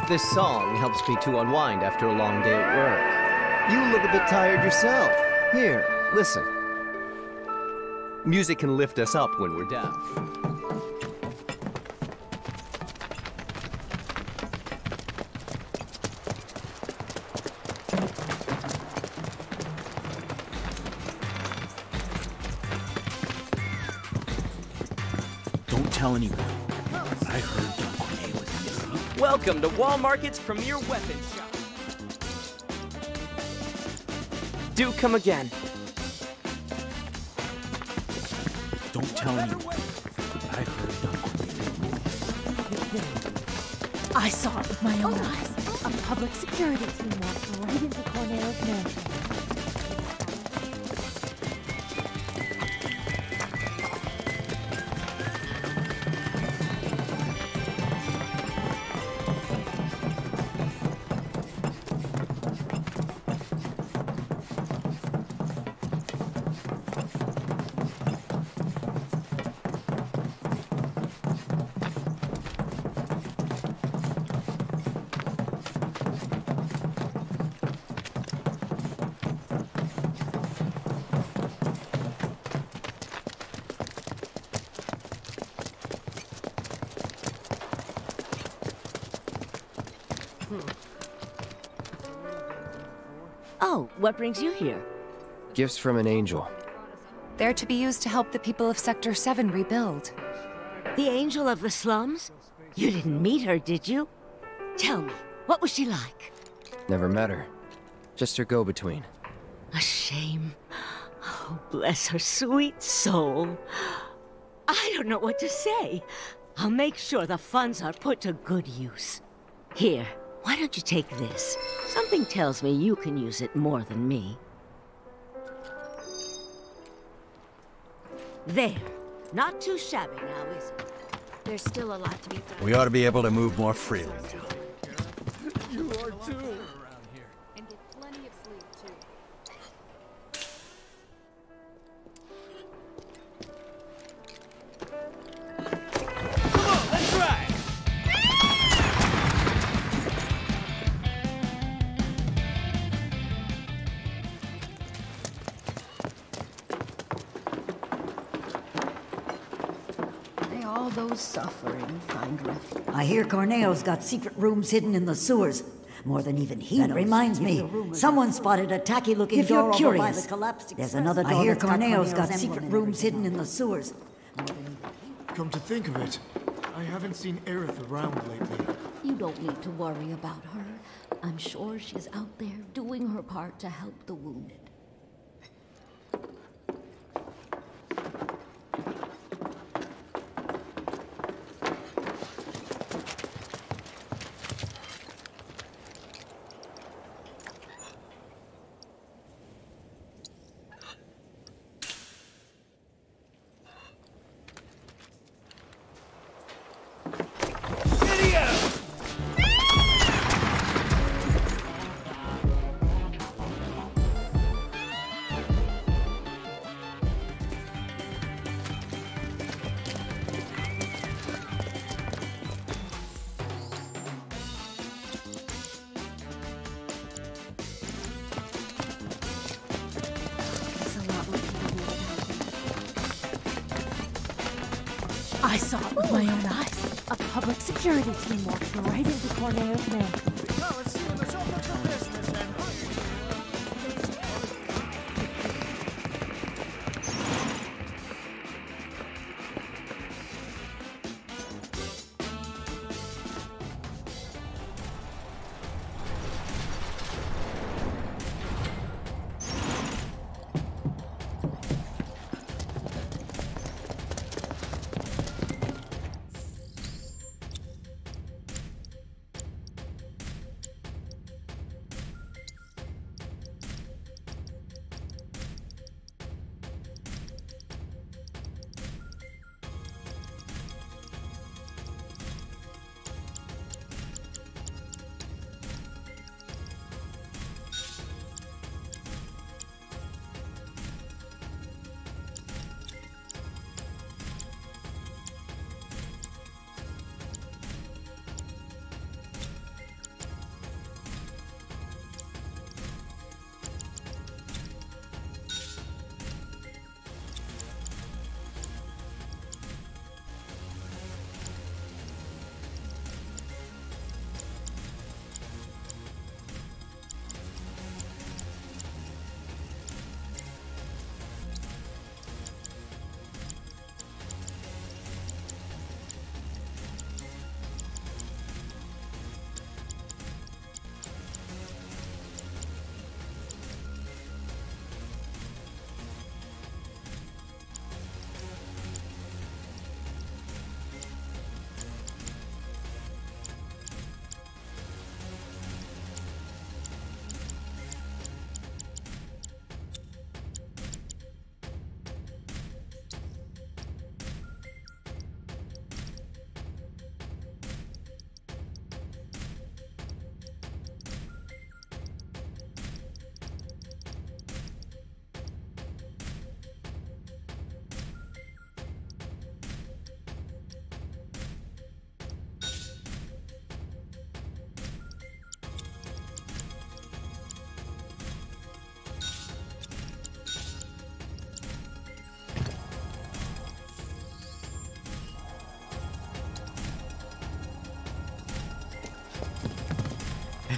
This song helps me to unwind after a long day at work. You look a bit tired yourself. Here, listen. Music can lift us up when we're down. Don't tell anyone. I heard Don Corneo was missing. Welcome to Wall Market's premier weapons shop. Do come again. Don't tell anyone. I heard Don Corneo. I saw it with my own eyes. A public security team walked right into Corneo's mansion. Oh, what brings you here? Gifts from an angel. They're to be used to help the people of Sector 7 rebuild. The angel of the slums? You didn't meet her, did you? Tell me, what was she like? Never met her. Just her go-between. A shame. Oh, bless her sweet soul. I don't know what to say. I'll make sure the funds are put to good use. Here, why don't you take this? Something tells me you can use it more than me. There. Not too shabby now, is it? There's still a lot to be done. We ought to be able to move more freely now. You are too. And get plenty of sleep, too. Come on, let's ride! May all those suffering find refuge. I hear Corneo's got secret rooms hidden in the sewers. More than even he knows. That reminds me, someone spotted a tacky-looking door over by the collapsed express. There's another door. I hear Corneo's got secret rooms hidden in the sewers. Come to think of it, I haven't seen Aerith around lately. You don't need to worry about her. I'm sure she's out there doing her part to help the wounded. I saw it with my own eyes. A public security team walked right into Corneo's mansion.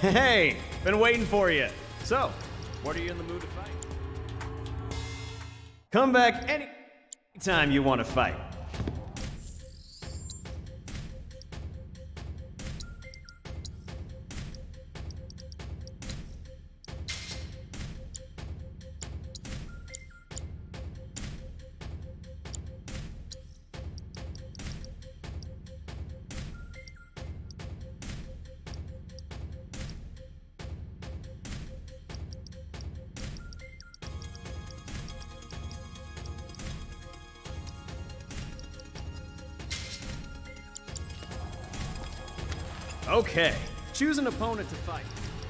Hey, been waiting for you. So, what are you in the mood to fight? Come back any time you want to fight. Okay, choose an opponent to fight.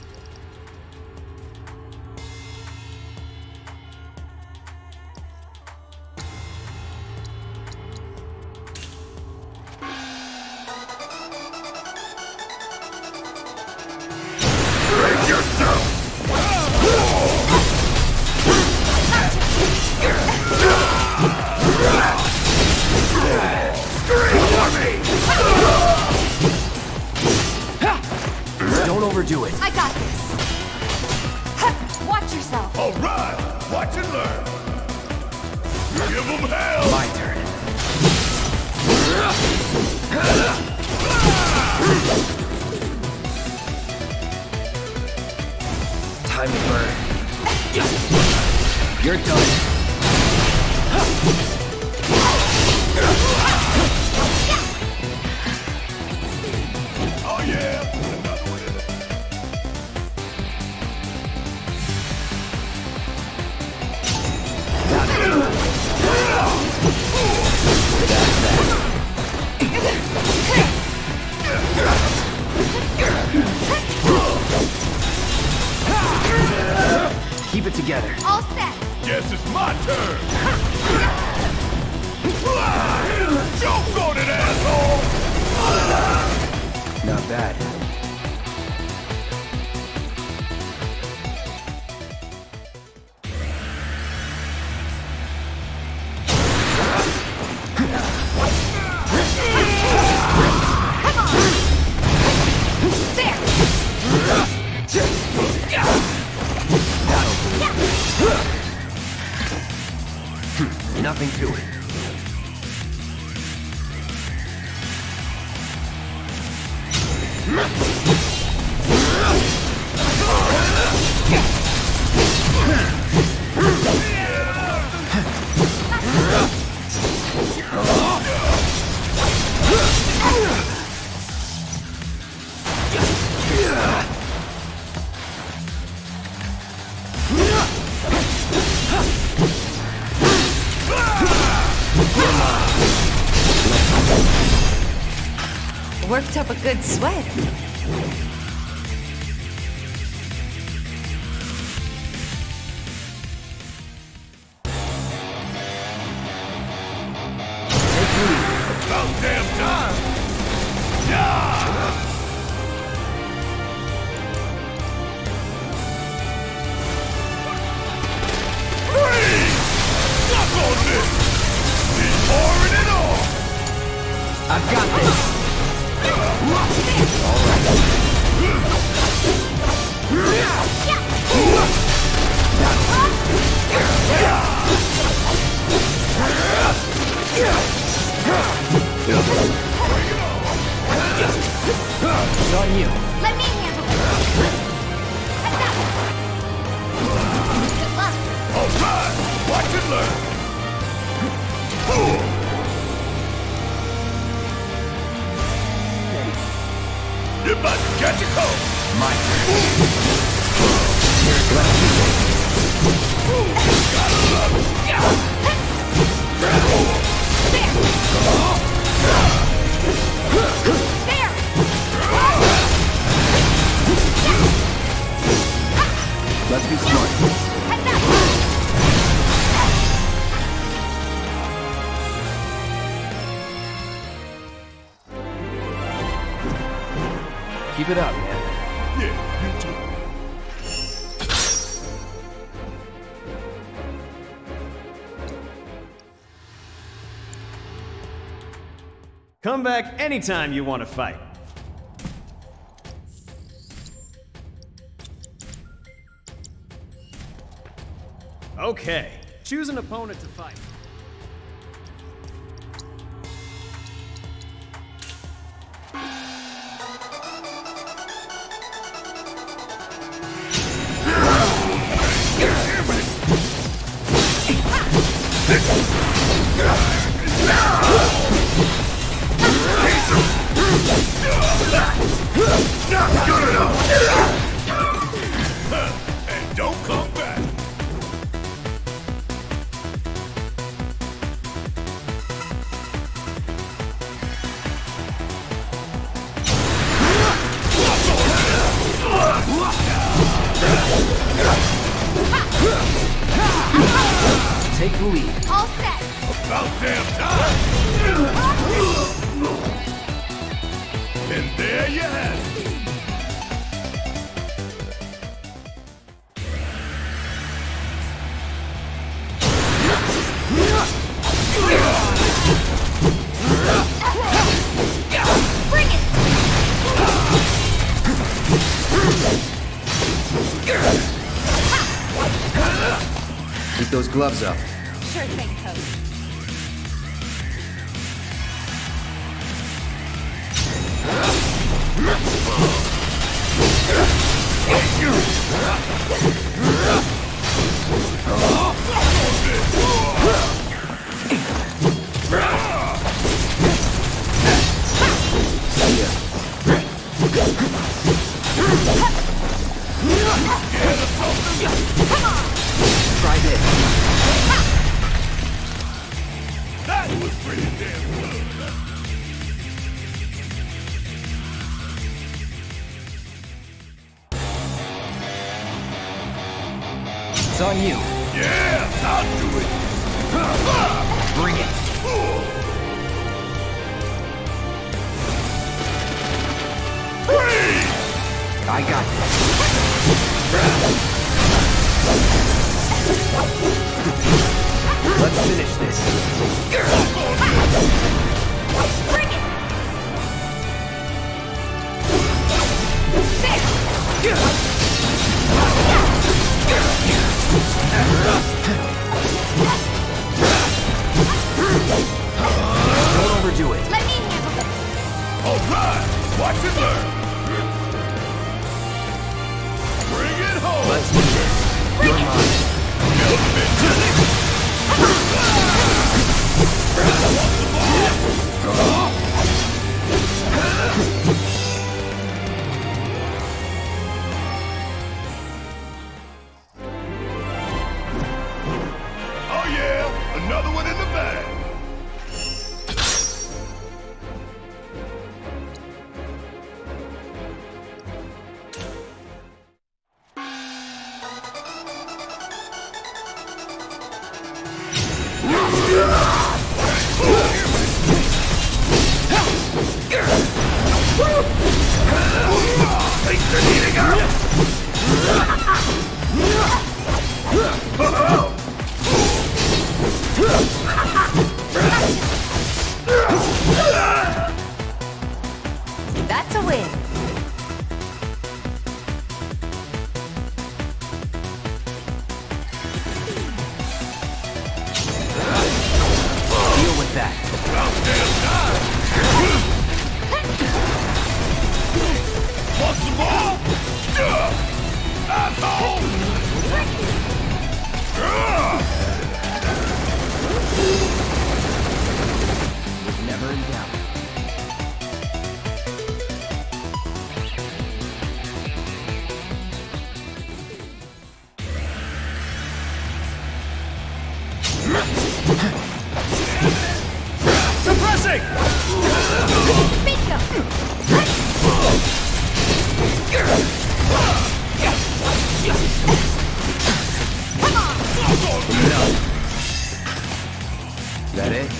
Don't overdo it. I got this. Ha, watch yourself. All right, watch and learn. Give them hell. My turn. Time to burn. You're done. Oh yeah. Keep it together. All set. Guess it's my turn. Joke on it, asshole. Not bad. Nothing to it. Worked up a good sweat. About damn time. Yeah. Freeze! Suck on this. He's pouring it on. I've got this. It's on you. Let me handle this. Heads up. Good luck. All right, watch and learn. You must catch a cold. My turn. Gotta love it. Let's be smart. Keep it up, man. Yeah, you too. Come back anytime you want to fight. Okay, choose an opponent to fight. Not good enough! And don't come back! Take the lead. All set. About damn time! And there you have it! Bring it! Keep those gloves up. Sure thing, Coach. Try this. That was pretty damn good! It's on you. Yeah, I'll do it! Bring it. Freeze! I got this. Let's finish this. Bring it! Don't overdo it. Let me handle this. Alright, watch and learn! Bring it home! Let's do this. You're mine. Oh yeah, another one in the bag! Thanks for needing her! That's a win. Deal with that. About damn time! Want some more? Asshole! Never in doubt. Suppressing! Bingo! Come on! That it?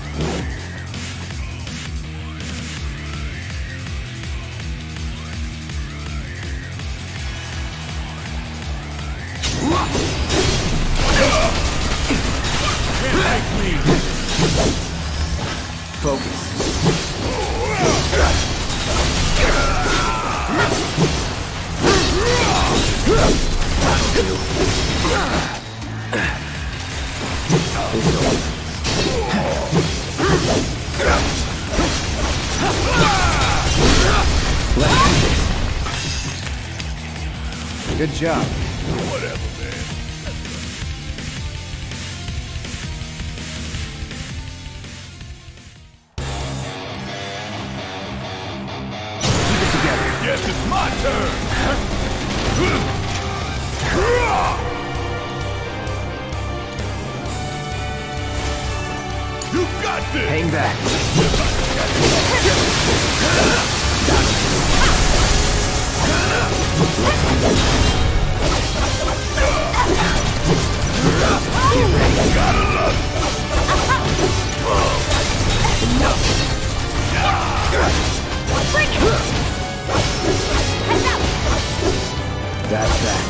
Focus. That'll do. Good job. Whatever, man. Keep it together. Guess it's my turn. You got this. Hang back. Get ready. Gotta love it. Enough. Bring it! Heads up! That's that.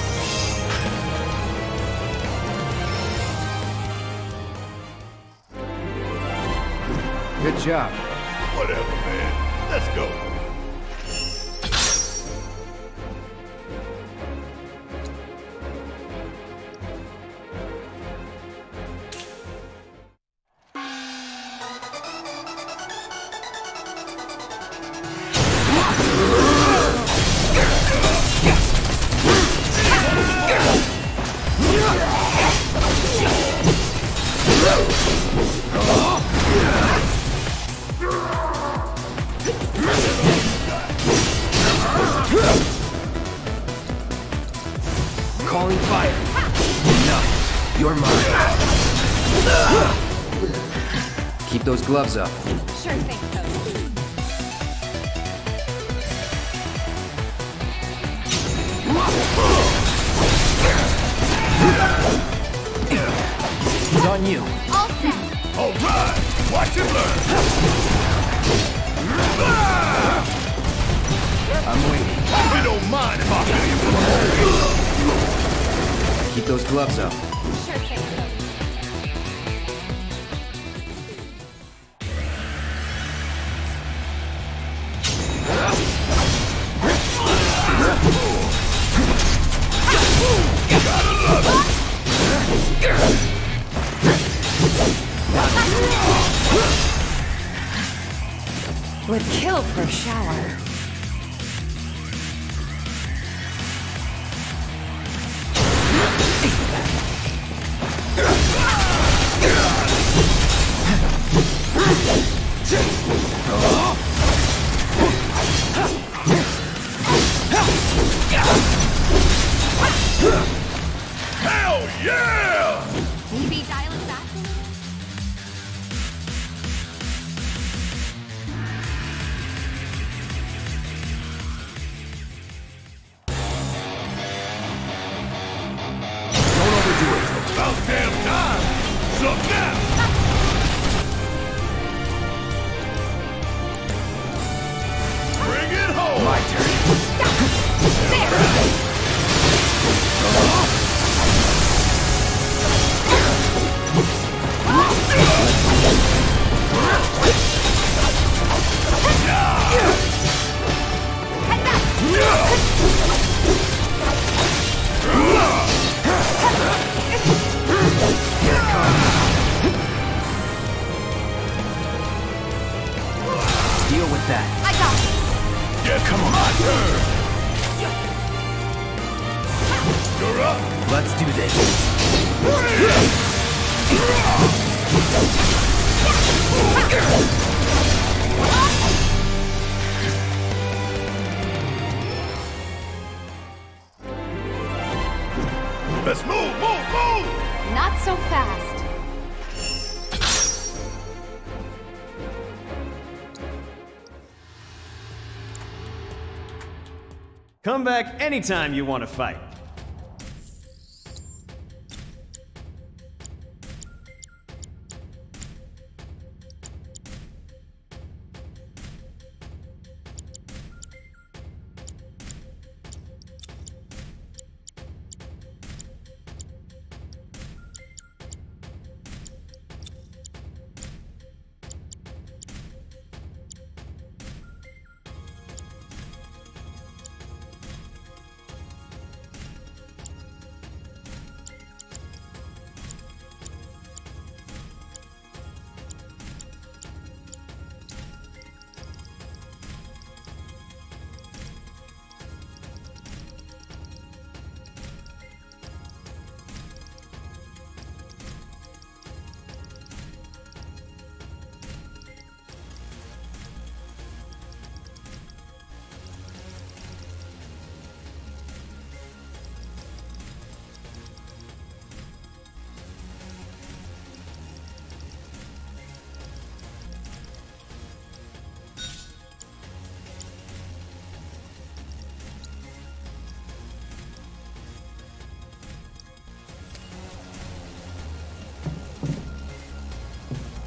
Good job. Whatever, man. Let's go. Calling fire. Enough. You're mine. Keep those gloves up. Sure thing, Coach. It's on you. All set. All right. Watch and learn. I'm waiting. Hope you don't mind if I feel you. Keep those gloves up. Sure thing, Coach. Would kill for a shower. Hell yeah! Maybe dial it back a little? Don't overdo it. About damn time! Suck now! Bring it home! My turn. Deal with that. I got this. Yeah, come on! My turn! You're up! Let's do this. Let's move, move, move! Not so fast. Come back anytime you want to fight.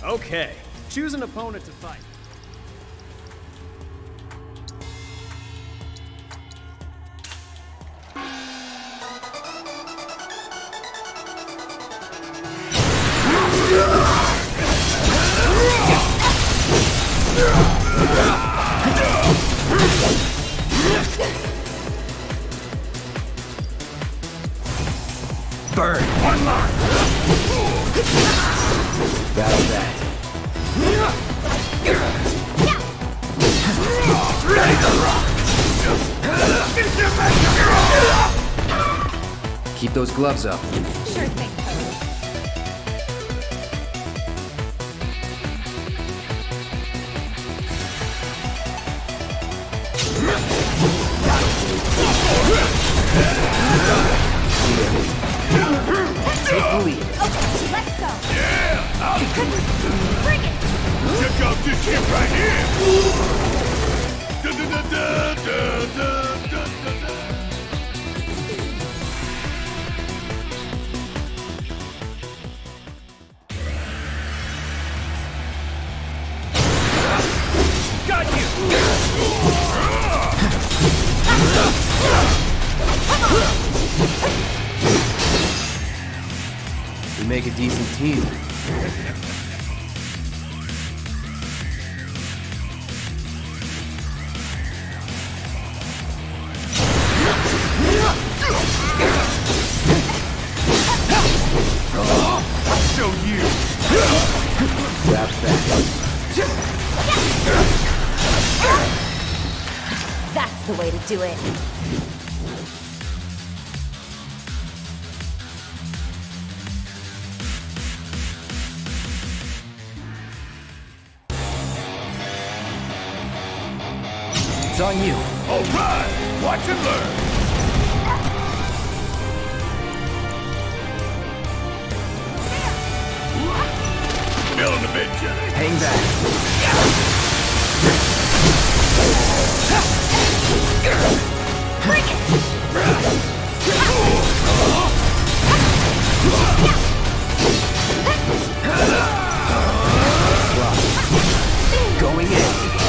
Okay, choose an opponent to fight. Burn! One mark! That's that. Ready to rock! Keep those gloves up. Sure thing, Take the lead. Okay, let's go. Yeah! I'll Bring it! check out this shit right here! Da da da da da da da da. Got you! We make a decent team. I'll show you! Grabs that. That's the way to do it. It's on you. All right! Watch and learn! Feeling a bit jelly. Hang back. Bring it! Going in.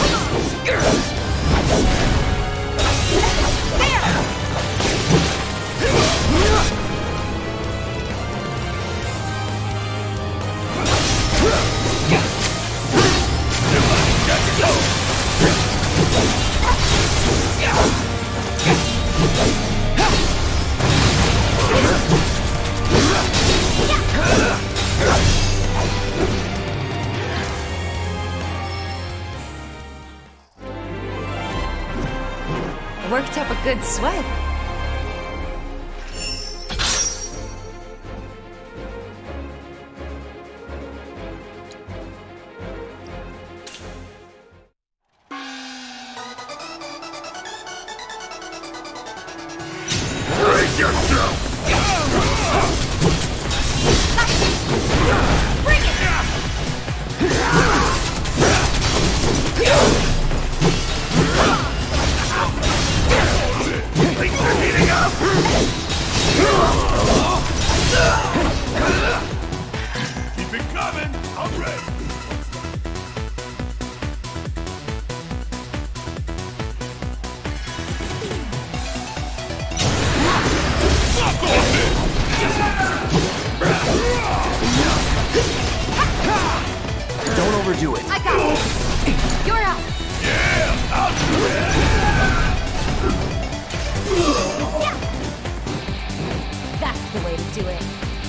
Worked up a good sweat. Brace yourself! Bring it! Things are heating up! Keep it coming! I'm ready! Fuck off it! Don't overdo it. I got it. You're out. Yeah! I'll do it! That's the way to do it.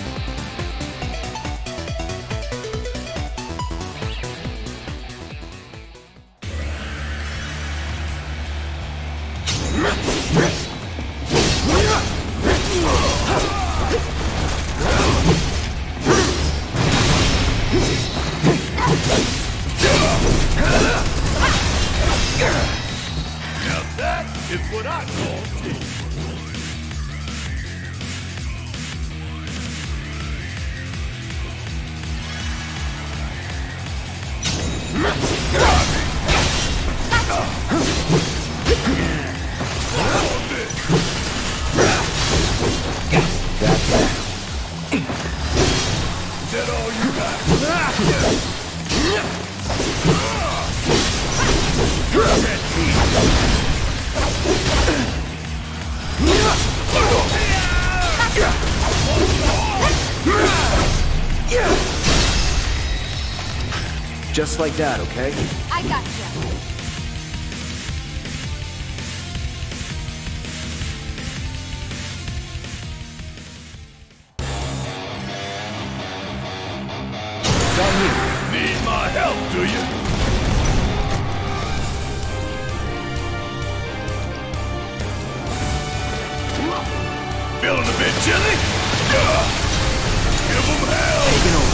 Now that is what I call teamwork. Is that all you got? Just like that, okay? I gotcha. Need my help, do you? Feeling a bit chilly? Give them hell! Taking over.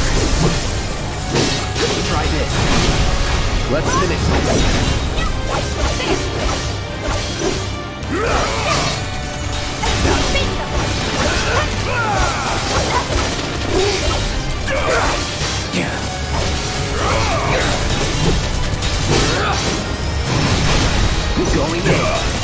Try this. Let's finish Going in.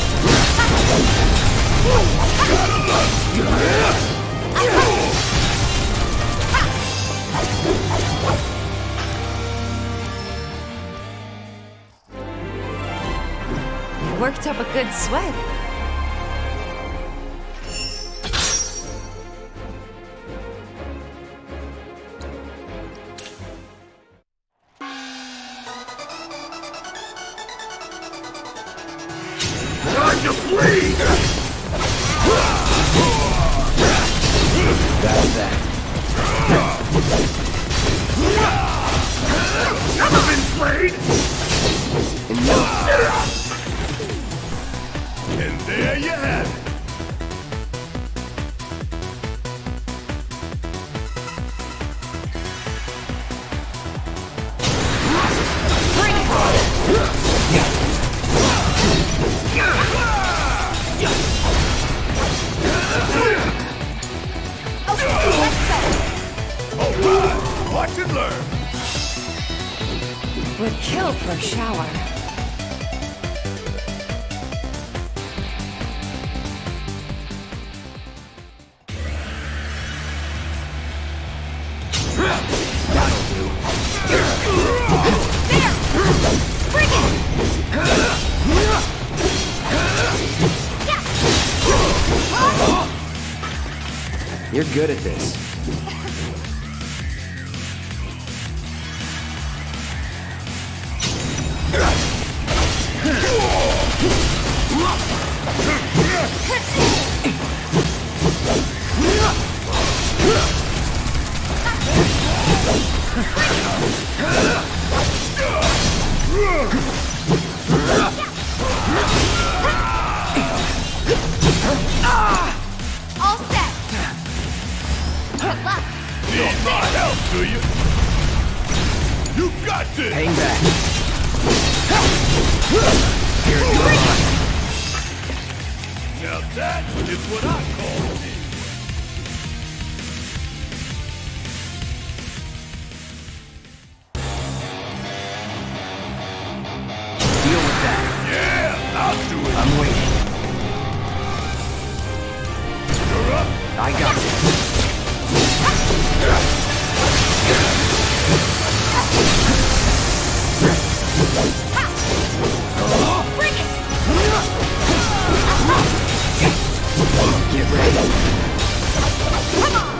Worked up a good sweat. Time to bleed! That's that. Never been played! Enough. And there you have it. Alright, watch and learn. Would kill for a shower. That'll do. There! Bring it! You're good at this. All set! Need my help, do you? You got this! Hang back. Here you go. Now that is what I call teamwork. Deal with that. Yeah, I'll do it. I'm waiting. You're up. I got it. Bring it! Get ready. Come on!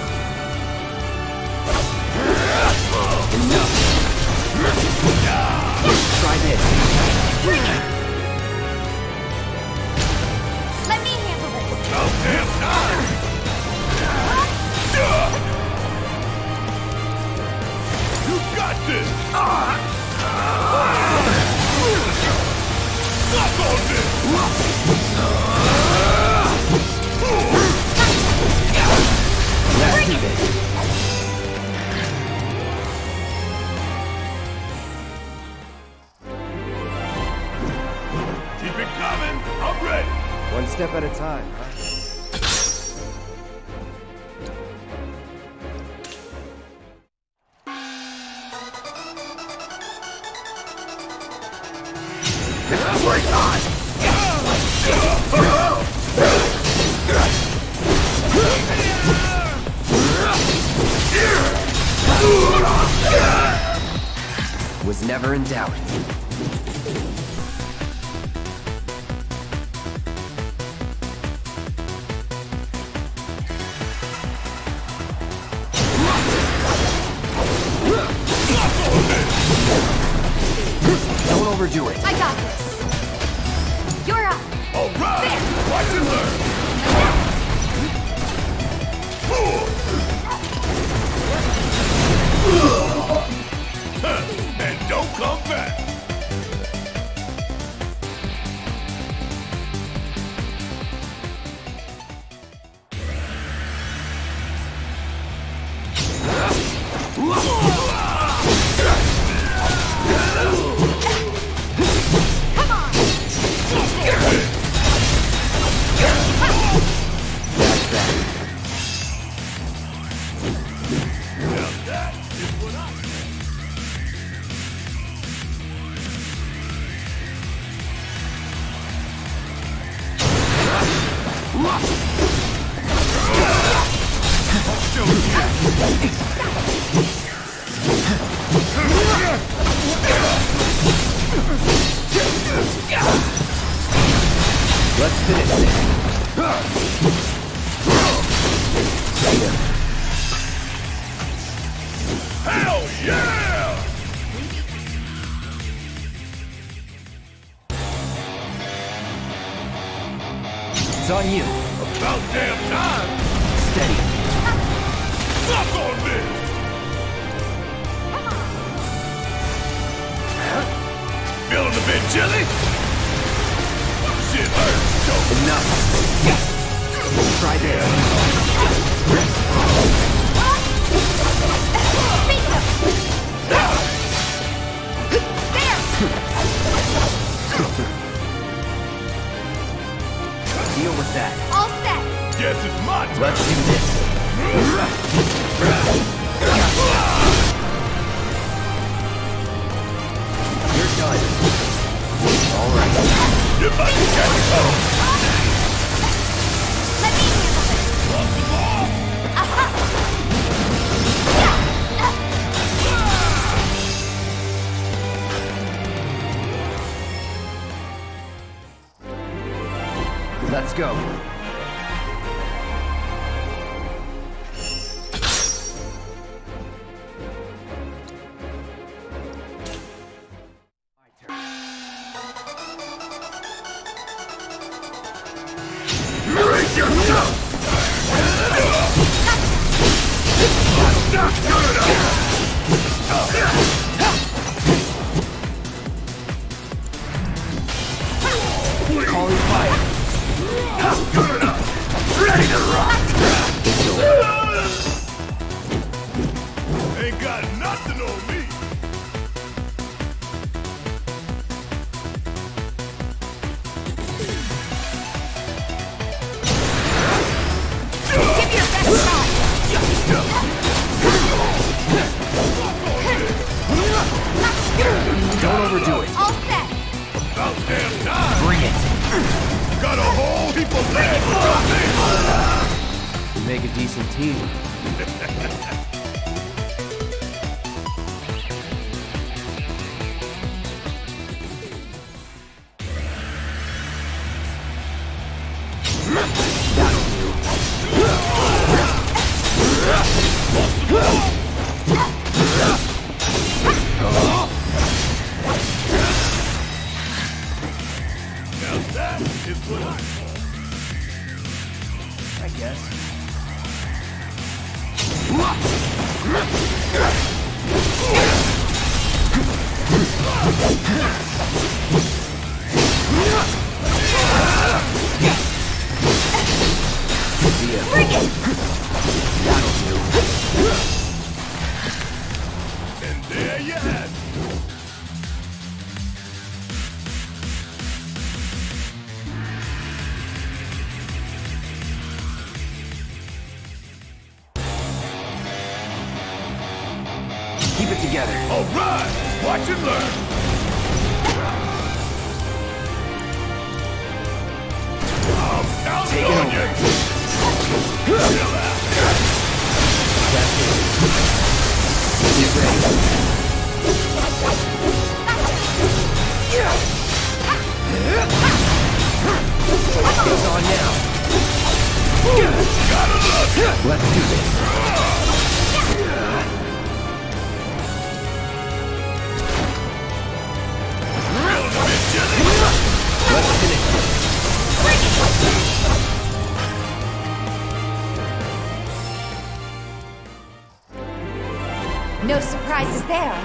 Enough. Try this. Bring it! Let me handle this. About damn time. You got this. Suck on this. Let's do this. Keep it coming. I'm ready. One step at a time, huh? Break on! Was never in doubt. Let's finish this. Hell yeah! It's on you. About damn time! Steady. Fuck on this! Feeling a bit chilly? Shit hurts, don't Enough. Try this. Deal with that. All set. Guess it's my turn. Let's do this. You're done. All right. You're about to catch cold. Let me handle this. Let's go. Raise yourself! Not good enough! Calling fire. Good enough! Ready to rock! Ain't got nothing on me! Give your best shot. Don't overdo it. All set. About damn time! Bring it. Got a whole heap of legs around me! We make a decent team. Now that is what I guess. Bring it. That'll do. And there you have it. Keep it together. All right, watch and learn. I'm down Take it on over. you. Chill out. That's it. Get ready. It's on now. Gotta look. Let's do this. Feeling a bit chilly. Let's finish this. No surprises there.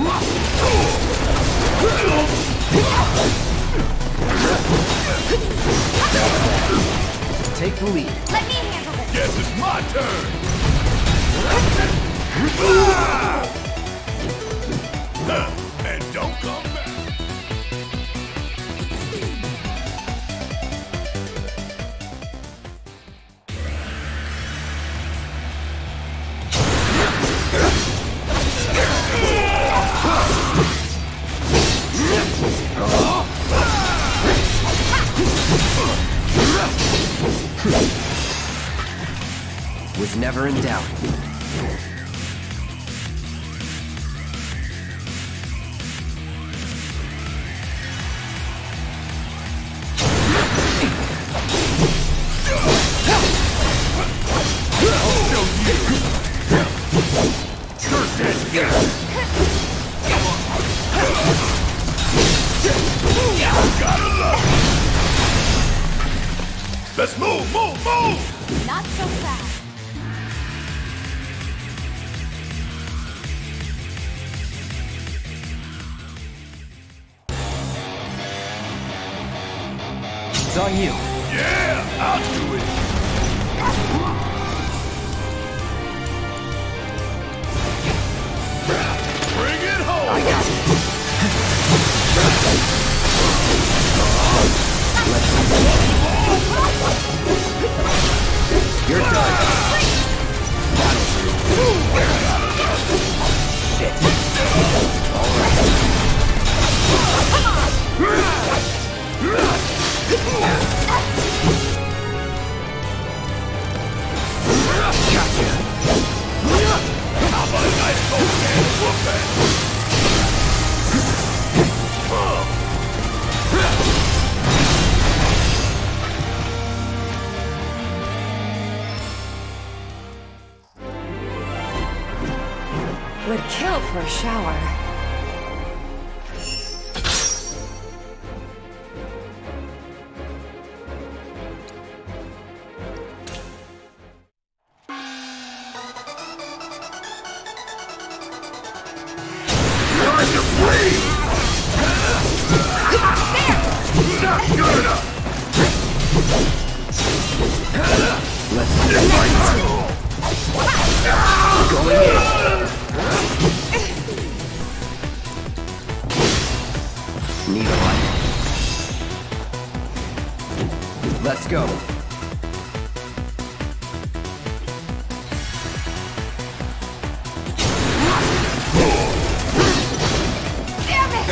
Take the lead. Let me handle this. Guess it's my turn. And don't come back. Was never in doubt. Let's move, move, move! Not so fast. It's on you. Yeah, I'll do it. Bring it home. I got it. You're done. Shit. All right. Gotcha. How about a nice cold hand whooping? Would kill for a shower. Need a light. Let's go. Damn it!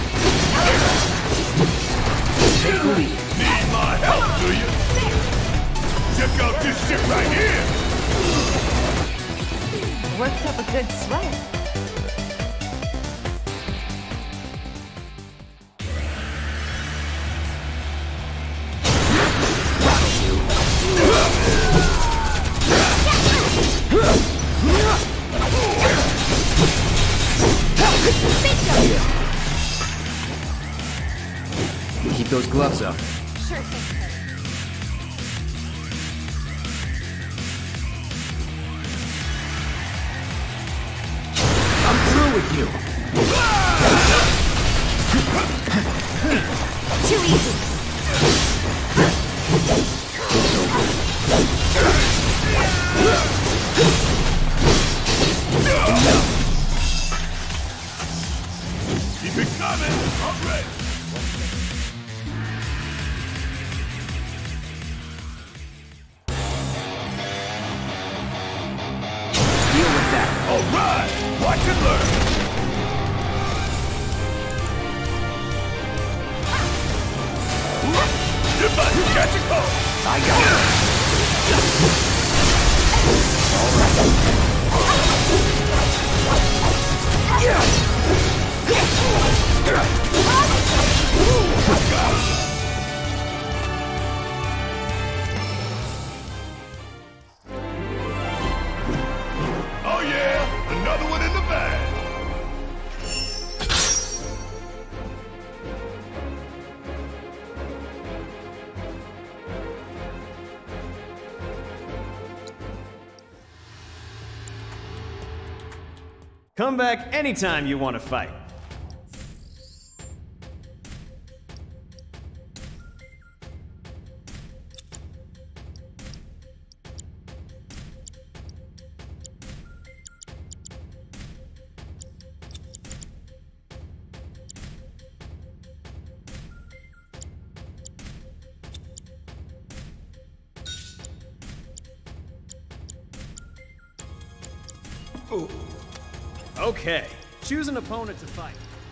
Take the lead. Need my help, do you? Check out this shit right here. Worked up a good sweat. Keep those gloves up. Sure thing. I'm through with you. Too easy. It's over. Keep it coming. I'm ready. Deal with that. All right. Watch and learn. You must catch a cold. I got it. All right. Oh yeah, another one in the bag. Come back anytime you want to fight. Okay, choose an opponent to fight.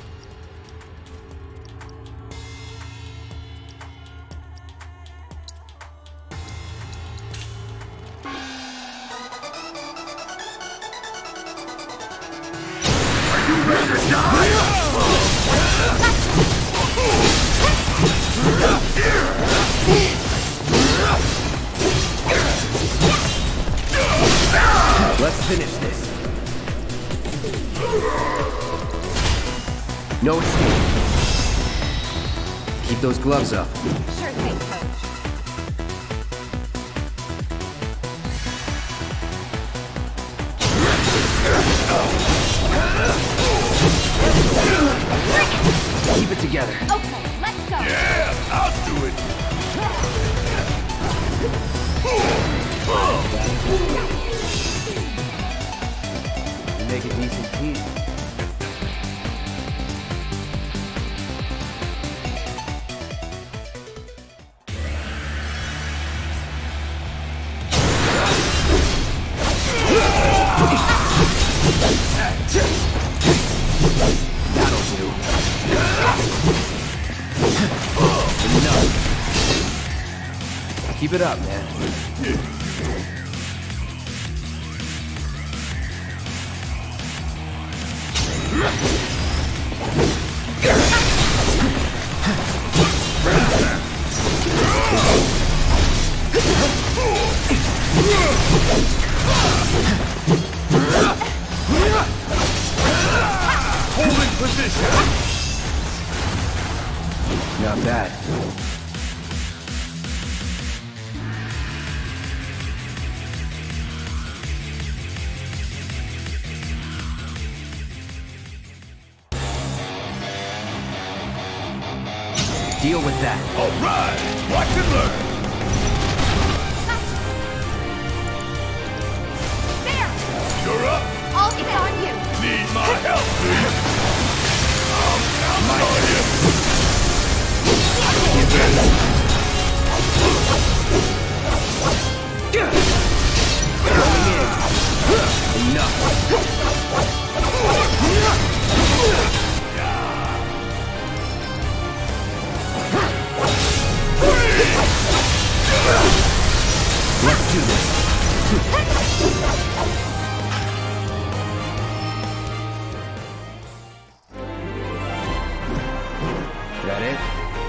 Are you ready to die? Let's finish this. No escape. Keep those gloves up. Sure thing, Coach. Keep it together. Okay, let's go. Yeah, I'll do it. You make a decent team. That'll do. Enough. Keep it up, man. Holding position. Not bad. Deal with that. All right, watch and learn. There! You're up. All it's on you. Need my help, please. I'm counting on you. Going in. Enough. Let's do this. That it?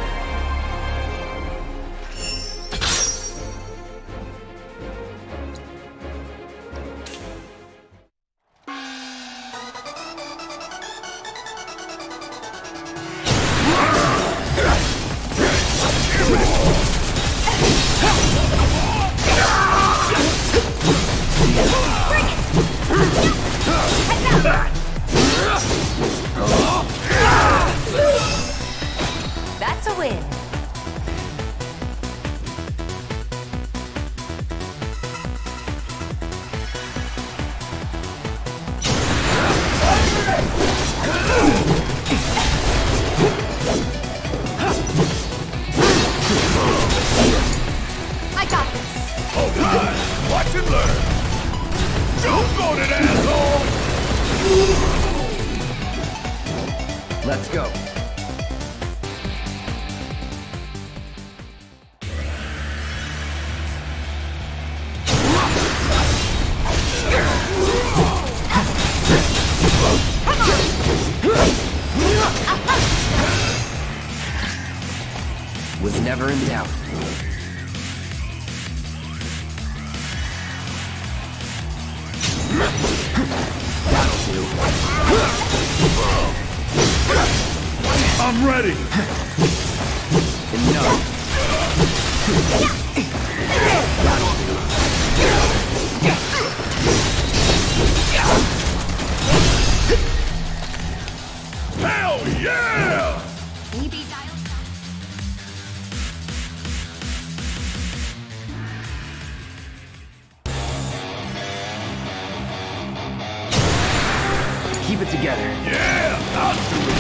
That's a win. I got this. All right, watch and learn. Jump on it, asshole. Let's go. Was never in doubt. That'll do. I'm ready. Enough. That'll do. keep it together. Yeah, I'll do it.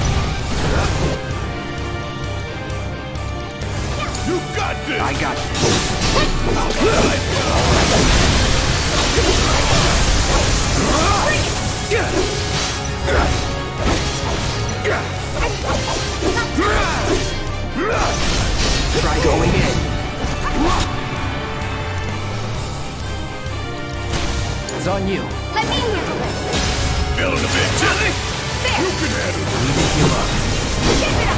You got this. I got this. Try going in. It's on you. Let me handle it. Feeling a bit chilly? There. You can handle it. Need to heal up. Give it up.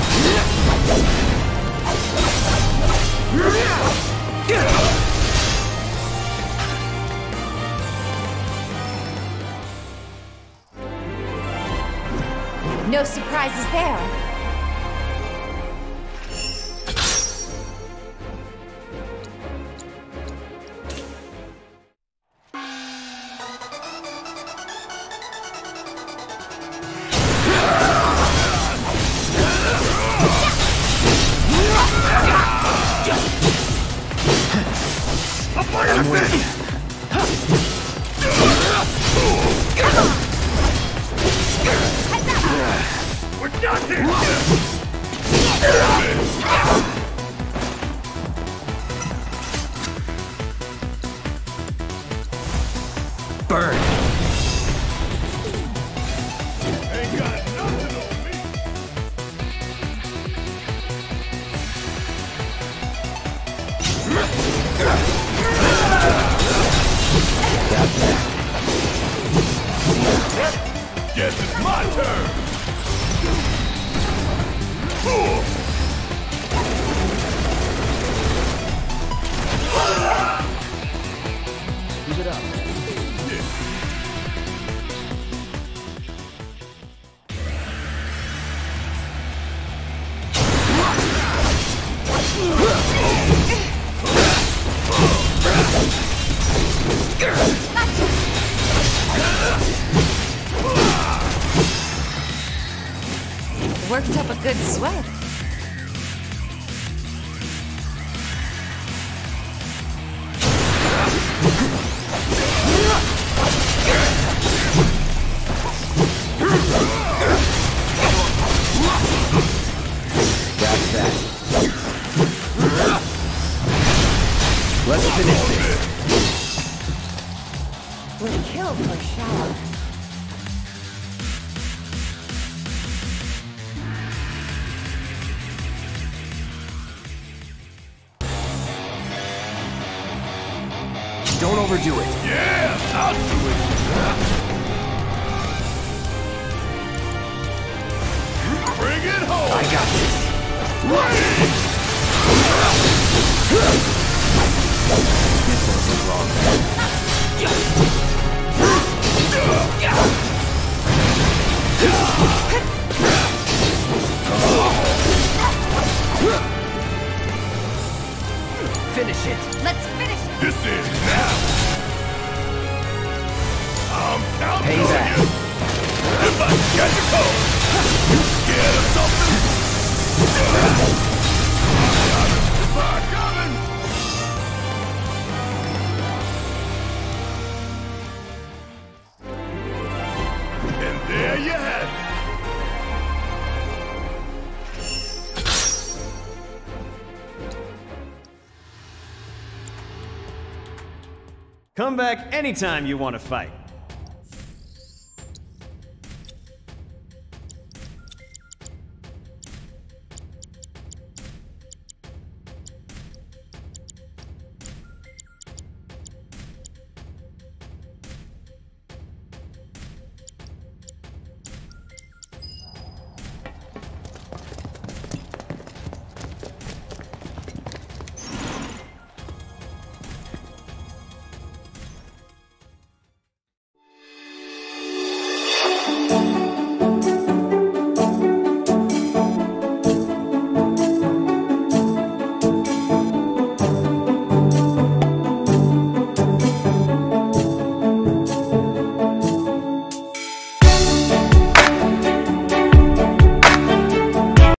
No surprises there. I'm with you. We're done here. Burn. Ain't got nothing on me. Guess it's my turn. Keep it up. Worked up a good sweat. That's that. Let's finish this. We're killed for sure. Don't overdo it. Yeah, I'll do it. Bring it home. I got this. This won't take long. Finish it. Let's finish it. This is now. I'm counting on Payback. you. If I get you cold, you scared of something? Fire coming. And there you have it. Come back anytime you want to fight.